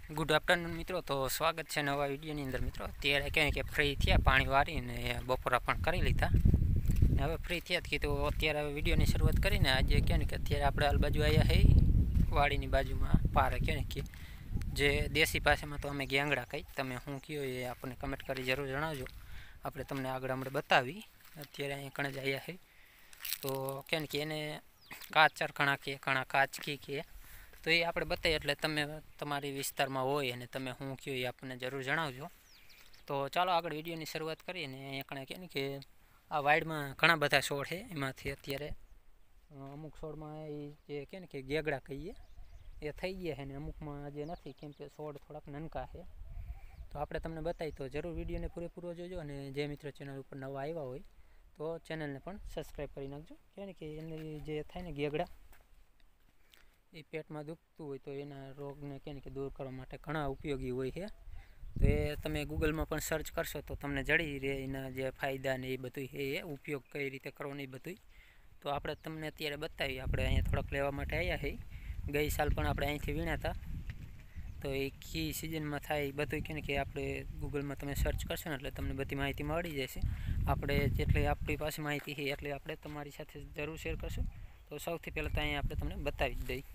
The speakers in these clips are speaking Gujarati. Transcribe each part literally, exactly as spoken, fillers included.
गुड आफ्टरनून मित्रों। तो स्वागत है नवा विडियोनी अंदर। मित्रों अत्यारे कहें कि फ्री थया पाणी वारीने बपोरा पण करी लीधा ने हवे फ्री थया कि तो अत्यारे विडियोनी शरूआत करीने आज कहें कि अत्यारे आपणे आल बाजू आया है वाड़ीनी बाजुमां पारे कहें कि जे देशी भाषामां तो अमे गेंगड़ा कही तमे शुं कहो ए आपणे कमेंट करी जरूर जणावजो। आपणे तमने आगळ हमणे बतावी। अत्यारे अहीं कण ज आया है तो कहें कि एने काचर घणा के घणा काचकी के तो ये आपणे बतावीए एटले तमे तमारी विस्तारमां होय अने तमे शुं कहो ए आपणे जरूर जणावजो। तो चालो आगळ विडियोनी शरूआत करीए ने अहींया कणे कहें कि आ वाइडमां घणा बधा छोड छे एमांथी अत्यारे अमुक छोडमां ए जे कहें कि गेगड़ा कहीए ए थई गया है ने अमुकमां जे नथी केम के छोड थोड़ाक ननका है। तो आपणे तमने बतावी तो जरूर विडियोने पूरेपूरो जोजो अने जे मित्र चेनल पर नवा आव्या होय तो चेनलने पण सब्सक्राइब करी नाखजो। कहें कि एनी जे थाय ने गेगड़ा ए पेटमां दुखतुं होय तो एना रोगने कहें कि दूर करवा माटे घणा उपयोगी होय छे। तो ए तमे गूगलमां पण सर्च करशो तो तमने जड़ी रहे एना जे फायदा ने ए बधुं छे ए उपयोग कई रीते करवो ने ए बधुं। तो आपणे तमने अत्यारे बतावी आपणे अहींया थोड़ाक लेवा माटे आव्या छे। गई साल पण आपणे અહીંથી વીણ્યા હતા तो ए की सीजનમાં થાય એ બધું કહેને કે આપણે ગૂગલમાં તમે સર્ચ કરશો ને એટલે તમને બધી માહિતી મળી જશે। આપણે જેટલી આપણી પાસે માહિતી છે એટલે આપણે તમારી સાથે જરૂર શેર કરશું। તો સૌથી પહેલાં તો અહીંયા આપણે તમને બતાવી જ દઈએ।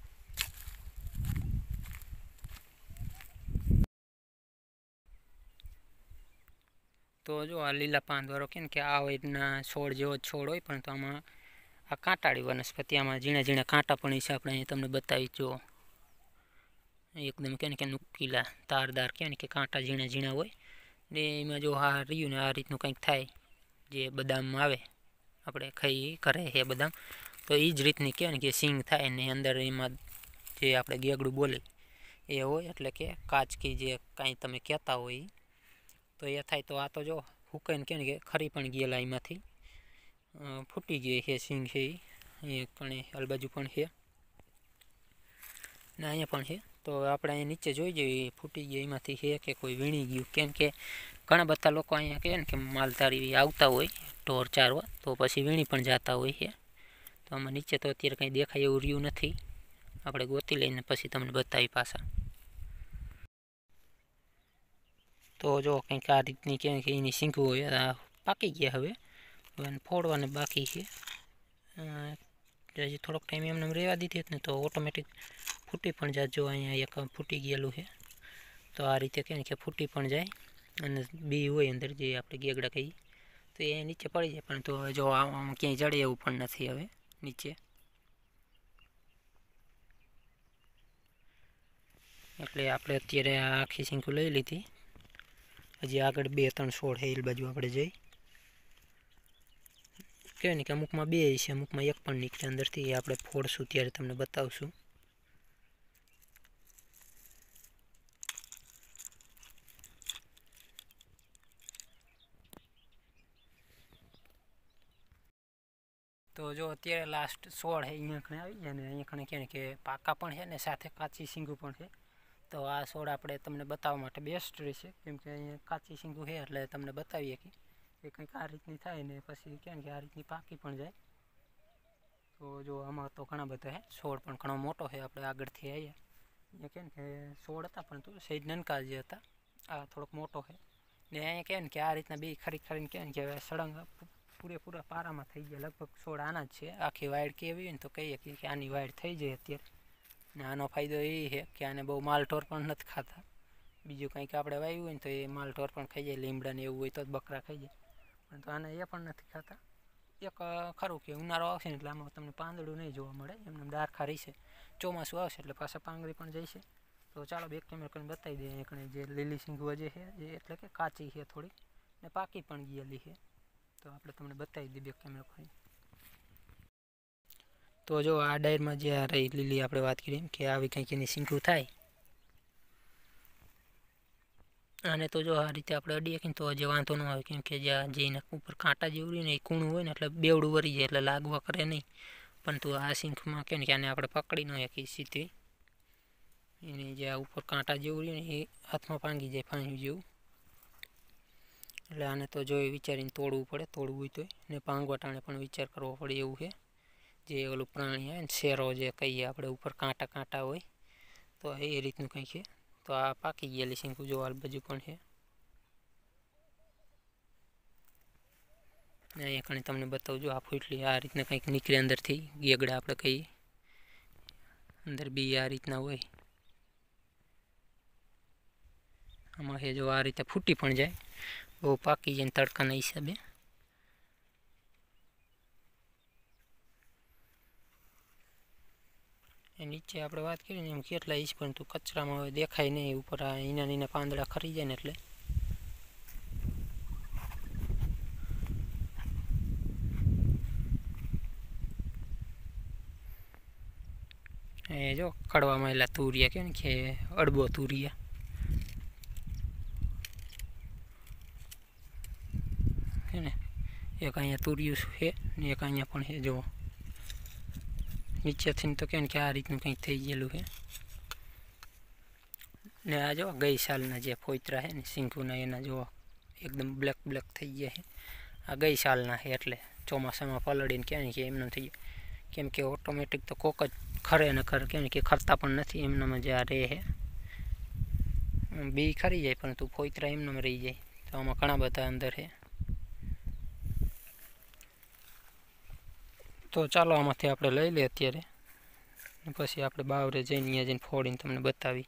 तो जो आ लीला પાંદવાળો કે કે આ રીતના છોડ જેવો છોડ હોય પણ તો આમાં આ કાંટાળી વનસ્પતિ આમાં ઝીણા ઝીણા કાંટા પણ છે। આપણે અહીં તમને બતાવી જો एकदम कहने के नुकीला तारदार कहने के कांटा झीणा झीणा होय ने एमां जो आ रह्युं ने आ रीतनुं कंईक थाय जे बदाम आवे आपणे खाई करे है बदाम तो ए ज रीतनी कहेवाय के सींग थाय ने अंदर एमां जे आपणे गेगड़ुं बोले ए होय एटले के काचकी जे कांई तमे कहेता होय तो ए थाय। तो आ तो जो हुकाईने कहेने के खरी पण गेला एमांथी फूटी गई है सींग है ए कणे आल बाजू पण है ने अहींया पण है। तो आपणे अहीं नीचे जोई जोईए फूटी गई एमांथी है के कोई वीणी गयुं केम के घणा बधा लोको अहींया कहे ने के मालधारी आवता होय ढोर चारवा तो पछी वीणी पण जाता होय छे। तो आमां नीचे तो अत्यारे कंई देखाय एवुं रह्युं नथी। आपणे गोती लईने पछी तमने बतावी पाछा। तो जो कंईक आ रीतनी कहेवाय के एनी सींगो होय पाकी गया हवे हवे फोड़वाने बाकी छे। हजी थोड़ोक टाइम एमने एम रहेवा दीधी होत ने तो ऑटोमेटिक फूटी पण जात। जो अहींया एक फूटी गयेलुं है तो आ रीते कहेने के फूटी पण जाय अने बी होय अंदर जे आपणे गेगड़ा कहीए तो ए नीचे पड़ी जाय पण तो जो आम क्यांय जड़े एवुं पण नथी हवे नीचे एटले आपणे अत्यारे आ आखी सींगो लई लीधी। हजी आगळ बे त्रण छोड है ए बाजू आपणे जई कहेने के अमुकमां बे छे अमुकमां एक पण निकळे अंदरथी ए आपणे फोड़शुं त्यारे तमने बतावशुं। तो जो अत्यारे लास्ट सोड़ है अहींया कणे आवी गया ने अहींया कणे कहेने के पाका पण है ने साथे काची सींगू पण है। तो आ सोड़ आपणे तमने बताववा माटे बेस्ट रहेशे केम के अहींया काची सींगू है एटले तमने बतावीए कि ए कंईक आ रीतनी थाय ने पछी कहेने के आ रीतनी पाकी पण जाय। तो जो आमां तो घणा बधा है सोड़ पण घणो मोटो है। आपणे आगळथी आवीए अहींया कहेने के सोड़ हता पण तो सहेज ननका जे हता आ थोड़ोक मोटो है ने अहींया कहेने के आ रीतना बे खरी खरीने कहेने के सळंग पूरेपूरा पारामां थई गया लगभग सोड़ आना ज छे। आखी वाइड केवी होय ने तो कहीए कि आनी वाइड थई जाय अत्यारे ने आनो फायदो ए छे कि आने बहु मालढोर पण नथी खाता। बीजुं कंईक आपणे वाव्युं होय ने तो ए मालढोर पण खाई जाय લીમડા ने एवुं होय तो बकरा खाई जाय पण तो आने ए पण नथी खाता। एक खरुं के उनाळो आवशे ने एटले आमां तमने પાંદડું नहीं जोवा मळे एमनेम डारखा रहीशे। ચોમાસું आवशे एटले पाछा પાંગળી पण जईशे। तो चालो बेक केमेरा करीने बतावी दઈએ अहींया कणे जे લીલી सींगवा जे छे ए एटले के काची छे थोड़ी ने पाकी पण गयेली छे। तो आपणे तमने बतावी दઈએ बेक केमेरा करीने। तो जो आ डायरमां जे आ रही લીલી आपणे वात करी के आवी कंईक एनी सींगू थाय आने तो जो आ रीते आपणे अडीए के तो हजी वांधो न आवे केम के ज्यां जे एना उपर कांटा जेवुं रह्युं ने ए कूणुं होय ने एटले बेवडुं वरी जाय एटले लागवा करे नहीं। पण तो आ सींगमां कहेने के आने आपणे पकड़ी न शकीए सीधी एनी जे आ उपर कांटा जेवुं रह्युं ने ए हाथमां भांगी जाय फांस्યું जेवुं एटले आने तो जोई विचारीने तोड़वुं पड़े तोड़वुं होय तोय ने भांगवा टाणे पण विचार करवो पड़े एवुं छे। जे ओલું प्राणी आवे ने शेरो जे कहीए आपणे उपर कांटा कांटा होय तो ए रीतनुं कंईक छे। તો આ પાકી ગયેલી શીંગું જો આ બાજુ પણ છે. અહીંયા કણે તમને બતાવજો આ ફૂટલી આ રીતના કંઈક નીકળે અંદરથી ગેગડા આપણે કહીએ, અંદર બી આ રીતના હોય. આમાં છે જો આ રીતે ફૂટી પણ જાય, બહુ પાકી જાય તડકાના હિસાબે. એ નીચે આપણે વાત કરીએ ને એમ કેટલા ઇંચ પણ તું કચરામાં હવે દેખાય નહીં, ઉપર આ એના એના પાંદડા ખરી જાય ને એટલે. એ જો કડવામાં એલા તુરિયા કે ને કે અડબો તુરિયા હે ને, એક અહીંયા તુરિયું છે ને એક અહીંયા પણ છે. જો નીચેથી તો કે આ રીતનું કંઈક થઈ ગયેલું છે. ને આ જો ગઈ સાલના જે ફોતરા છે ને શીંગુના એના જો એકદમ બ્લેક બ્લેક થઈ ગયા છે. આ ગઈ સાલના છે એટલે ચોમાસામાં પલળીને ક્યાં કે એમને થઈ જાય, કેમ કે ઓટોમેટિક તો કોક જ ખરે ને ખરે કેમ કે ખરતા પણ નથી, એમનામાં જે આ રહે છે બી ખરી જાય પરંતુ ફોતરા એમનામાં રહી જાય. તો આમાં ઘણા બધા અંદર છે. તો ચાલો આમાંથી આપણે લઈ લઈએ અત્યારે, પછી આપણે બાવરે જઈને અહીંયા જઈને ફોડીને તમને બતાવી.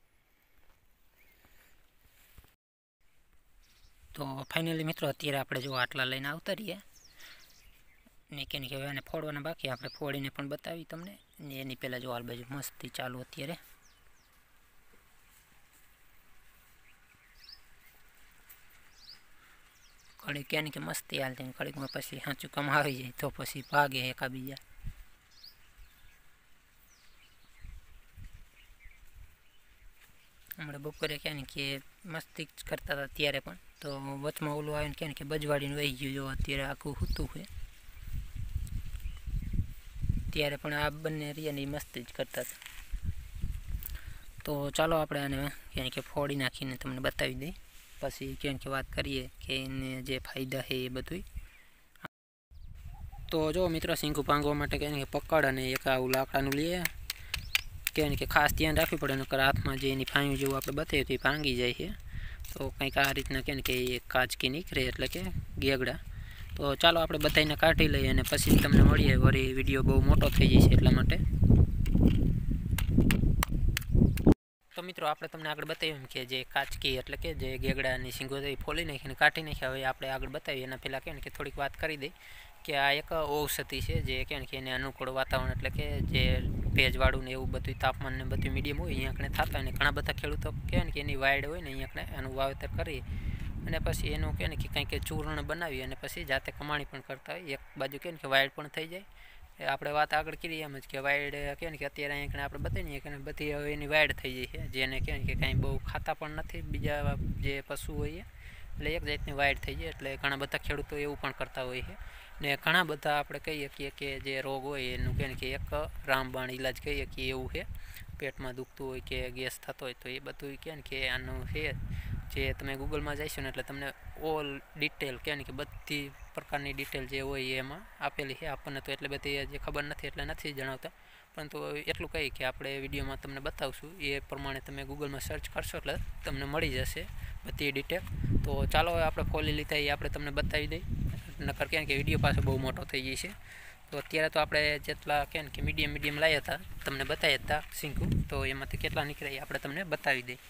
તો ફાઇનલી મિત્રો અત્યારે આપણે જો આટલા લઈને આવતા રહીએ ને કે હવે એને ફોડવાના બાકી, આપણે ફોડીને પણ બતાવી તમને. ને એની પહેલાં જો આ બાજુ મસ્તી ચાલુ અત્યારે. કડીક કે કે મસ્તી હાલતી ને કડીકમાં પછી સાચું કામ આવી જાય તો પછી ભાગે એકા બીજા. હમણાં બપોરે કહે ને કે મસ્તી જ કરતા હતા ત્યારે પણ, તો વચમાં ઓલું આવીને કહે ને કે બજવાડીને વહી ગયું. જો અત્યારે આખું સૂતું છે, ત્યારે પણ આ બંને રિયાની મસ્તી જ કરતા હતા. તો ચાલો આપણે આને કહે કે ફોડી નાખીને તમને બતાવી દઈએ, પછી કેમ કે વાત કરીએ કે એને જે ફાયદા છે એ બધું. તો જો મિત્રો શીંગું ભાંગવા માટે કહે કે પકડ અને એક આવું લાકડાનું લઈએ, કહે કે ખાસ ધ્યાન રાખવું પડે, નકર હાથમાં જે એની ફાયું જેવું આપણે બતાવ્યું તો એ ભાંગી જાય છે. તો કંઈક આ રીતના કહે કે એ કાચકી નીકળે એટલે કે ગેગડા. તો ચાલો આપણે બધાને કાઢી લઈએ અને પછી તમને મળીએ. વળી વિડીયો બહુ મોટો થઈ જશે એટલા માટે. તો મિત્રો આપણે તમને આગળ બતાવ્યું કે જે કાચકી એટલે કે જે ગેગડાની શીંગો એ ફોલી નાખીને કાઢી નાખ્યા. હવે આપણે આગળ બતાવીએ એના પહેલાં કહે કે થોડીક વાત કરી દઈ કે આ એક ઔષધિ છે જે કહે કે એને અનુકૂળ વાતાવરણ એટલે કે જે ભેજવાળું ને એવું બધું તાપમાન ને બધું મીડિયમ હોય અહીંયા આપણે થતા હોય ને ઘણા બધા ખેડૂતો કહે ને કે એની વાયડ હોય ને અહીંયા આપણે એનું વાવેતર કરી અને પછી એનું કહે ને કે કંઈક ચૂર્ણ બનાવી અને પછી જાતે કમાણી પણ કરતા હોય. એક બાજુ કહે ને કે વાયડ પણ થઈ જાય. આપણે વાત આગળ કરીએ એમ જ કે વાયડ કહે ને કે અત્યારે અહીંયા આપણે બતાવીએ કે બધી હવે એની વાયડ થઈ જાય છે, જેને કહે કે કાંઈ બહુ ખાતા પણ નથી બીજા જે પશુ હોય, એટલે એક જાતની વાયડ થઈ જાય. એટલે ઘણા બધા ખેડૂતો એવું પણ કરતા હોય છે. ને ઘણા બધા આપણે કહીએ શકીએ કે જે રોગ હોય એનું કહે કે એક રામબાણ ઇલાજ કહીએ કે એવું છે. પેટમાં દુખતું હોય કે ગેસ થતો હોય તો એ બધું કહે ને કે આનું છે. જે તમે ગૂગલમાં જઈશો ને એટલે તમને ઓલ ડિટેલ કહે ને કે બધી પ્રકારની ડિટેલ જે હોય એમાં આપેલી છે. આપણને તો એટલે બધી જે ખબર નથી એટલે નથી જણાવતા, પરંતુ એટલું કહી કે આપણે વિડીયોમાં તમને બતાવશું એ પ્રમાણે તમે ગૂગલમાં સર્ચ કરશો એટલે તમને મળી જશે બધી ડિટેલ. તો ચાલો હવે આપણે ખોલી લીધા એ આપણે તમને બતાવી દઈએ, નકર કહે કે વિડીયો પાસે બહુ મોટો થઈ જશે. તો અત્યારે તો આપણે જેટલા કહે કે મીડિયમ મીડિયમ લાવ્યા હતા તમને બતાવ્યા હતા શીંગું, તો એમાંથી કેટલા નીકળે એ આપણે તમને બતાવી દઈએ.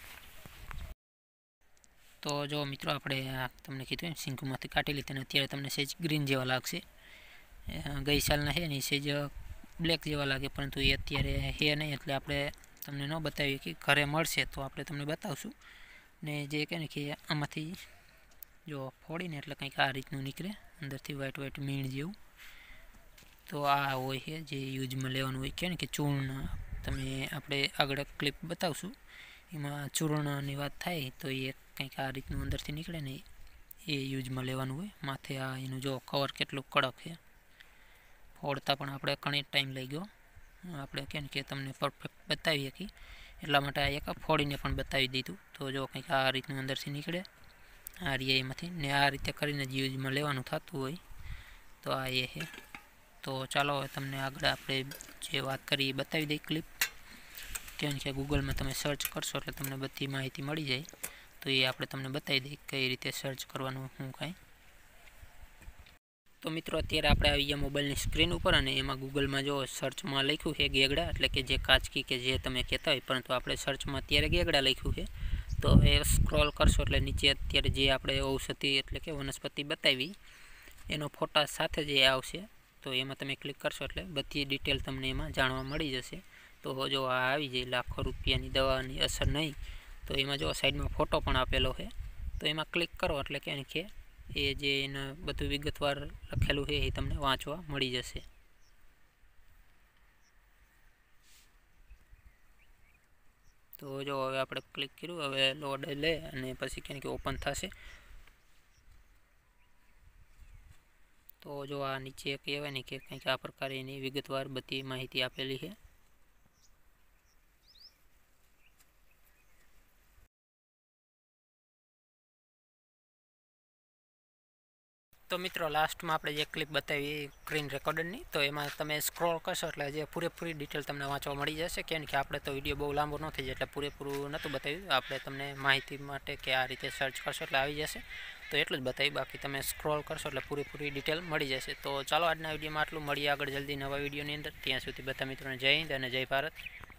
તો જો મિત્રો આપણે આ તમને કીધું એમ શીંગુમાંથી કાઢી લીધી અને અત્યારે તમને સેજ ગ્રીન જેવા લાગશે. ગઈ સાલના છે ને એ સેજ બ્લેક જેવા લાગે, પરંતુ એ અત્યારે છે નહીં એટલે આપણે તમને ન બતાવીએ કે ઘરે મળશે તો આપણે તમને બતાવશું. ને જે કહે ને કે આમાંથી જો ફોડીને એટલે કંઈક આ રીતનું નીકળે અંદરથી વ્હાઈટ વ્હાઈટ મીણ જેવું. તો આ હોય છે જે યુઝમાં લેવાનું હોય કે ને કે ચૂર્ણ. તમે આપણે આગળ ક્લિપ બતાવશું એમાં ચૂર્ણની વાત થાય તો એ કંઈક આ રીતનું અંદરથી નીકળે ને એ યુઝમાં લેવાનું હોય. માથે આ એનું જો કવર કેટલું કડક છે, ફોડતા પણ આપણે ઘણી ટાઈમ લઈ ગયો. આપણે કહે ને કે તમને પરફેક્ટ બતાવીએ કે એટલા માટે આ એક ફોડીને પણ બતાવી દીધું. તો જો કંઈક આ રીતનું અંદરથી નીકળે આ રીએ એમાંથી ને આ રીતે કરીને જ યુઝમાં લેવાનું થતું હોય. તો આ એ છે. તો ચાલો હવે તમને આગળ આપણે જે વાત કરી એ બતાવી દઈએ ક્લિપ. કહેવાય કે ગૂગલમાં તમે સર્ચ કરશો એટલે તમને બધી માહિતી મળી જાય. તો એ આપણે તમને બતાવી દઈએ કઈ રીતે સર્ચ કરવાનું શું કાંઈ. તો મિત્રો અત્યારે આપણે આવી ગયા મોબાઈલની સ્ક્રીન ઉપર અને એમાં ગૂગલમાં જો સર્ચમાં લખ્યું છે ગેગડા, એટલે કે જે કાચકી કે જે તમે કહેતા હોય, પરંતુ આપણે સર્ચમાં અત્યારે ગેગડા લખ્યું છે. તો એ સ્ક્રોલ કરશો એટલે નીચે અત્યારે જે આપણે ઔષધિ એટલે કે વનસ્પતિ બતાવી એનો ફોટા સાથે જે આવશે. તો એમાં તમે ક્લિક કરશો એટલે બધી ડિટેલ તમને એમાં જાણવા મળી જશે. તો જો આ આવી જાય લાખો રૂપિયાની દવાની અસર નહીં, તો એમાં જો સાઈડમાં ફોટો પણ આપેલો છે. તો એમાં ક્લિક કરો એટલે કે કે એ જે એના બધું વિગતવાર લખેલું છે એ તમને વાંચવા મળી જશે. તો જો હવે આપણે ક્લિક કર્યું, હવે લોડ લે અને પછી ક્યાંક ઓપન થશે. તો જો આ નીચે કહેવાય ને કે કંઈક આ પ્રકારે એની વિગતવાર બધી માહિતી આપેલી છે. તો મિત્રો લાસ્ટમાં આપણે જે ક્લિપ બતાવી સ્ક્રીન રેકોર્ડરની, તો એમાં તમે સ્ક્રોલ કરશો એટલે જે પૂરેપૂરી ડિટેલ તમને વાંચવા મળી જશે. કેમ કે આપણે તો વિડીયો બહુ લાંબો ન થઈ જાય એટલે પૂરેપૂરું નહોતું બતાવ્યું. આપણે તમને માહિતી માટે કે આ રીતે સર્ચ કરશો એટલે આવી જશે, તો એટલું જ બતાવી. બાકી તમે સ્ક્રોલ કરશો એટલે પૂરેપૂરી ડિટેલ મળી જશે. તો ચાલો આજના વિડીયોમાં આટલું. મળીએ આગળ જલ્દી નવા વિડીયોની અંદર. ત્યાં સુધી બધા મિત્રોને જય હિન્દ અને જય ભારત.